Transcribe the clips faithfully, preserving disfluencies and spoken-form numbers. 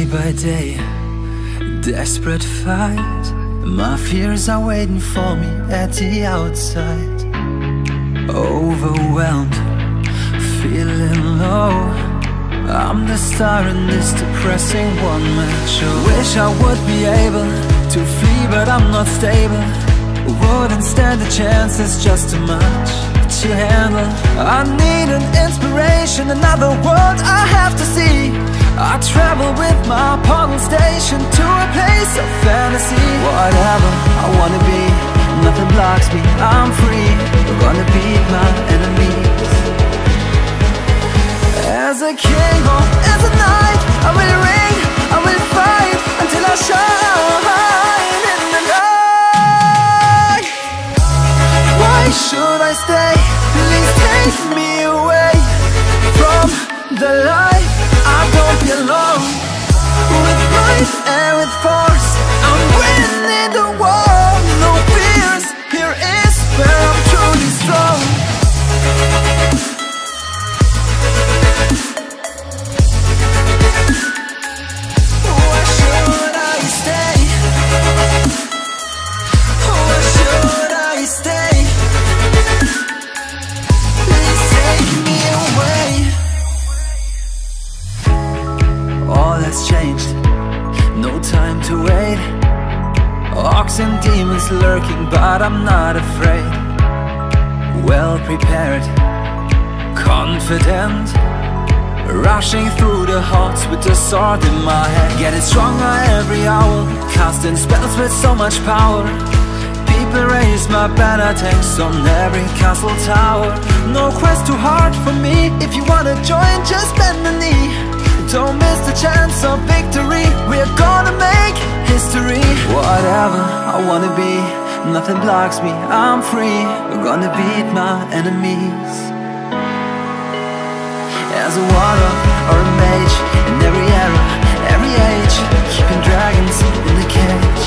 by day, desperate fight. My fears are waiting for me at the outside. Overwhelmed, feeling low. I'm the star in this depressing one-man show. Wish I would be able to flee, but I'm not stable. Wouldn't stand a chance, it's just too much to handle. I need an inspiration, another world I have to see. I travel with my portal station to a place of fantasy. Whatever I wanna be, nothing blocks me, I'm free. I'm gonna beat my enemies. As a king or as a knight, I will reign, I will fight until I shine in the night. Why should I stay? Please take me away from the life I don't belong. With might and with force, I'm winning the war. No fears, here is where I'm truly strong. Why should I stay? Why should I stay? Please take me away. All has changed, no time to wait. Orcs and demons lurking, but I'm not afraid. Well prepared, confident, rushing through the halls with the sword in my hand. Getting stronger every hour, casting spells with so much power. People raise my banner, tanks on every castle tower. No quest too hard for me, if you wanna join, just bend the knee. Don't miss the chance of victory, we're gonna make history. Whatever I wanna be, nothing blocks me, I'm free. We're gonna beat my enemies. As a warrior or a mage, in every era, every age, keeping dragons in the cage.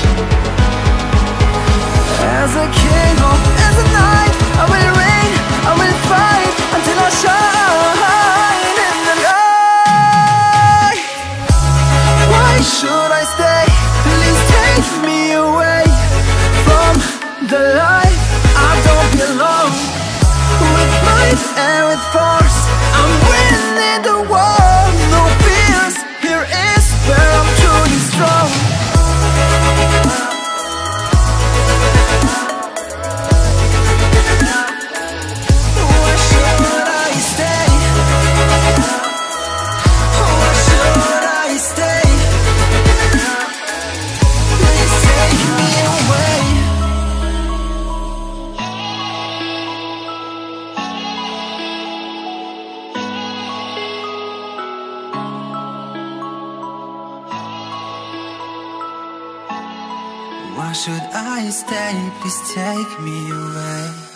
As a king or as a knight, I will reign, I will fight until I shine in the light. Why should I stay? Please take me away from the life I don't belong. With might and with force, I'm winning the war. No fears, here is where I'm truly strong. Why should I stay? Why should I stay? Please take me away. Why should I stay? Please take me away.